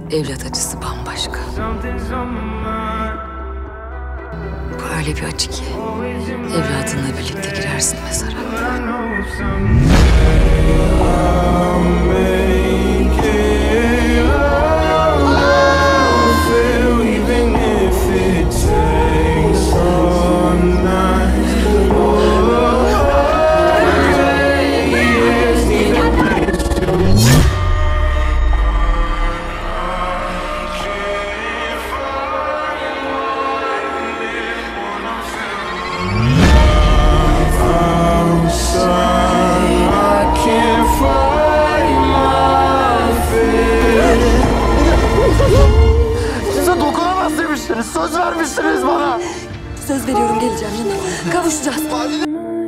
Evlat acısı bambaşka. Bu öyle bir acı ki evladınla birlikte girersin mezara. Size dokunamaz demiştiniz. Söz vermiştiniz bana. Söz veriyorum geleceğim yanına. Kavuşacağız.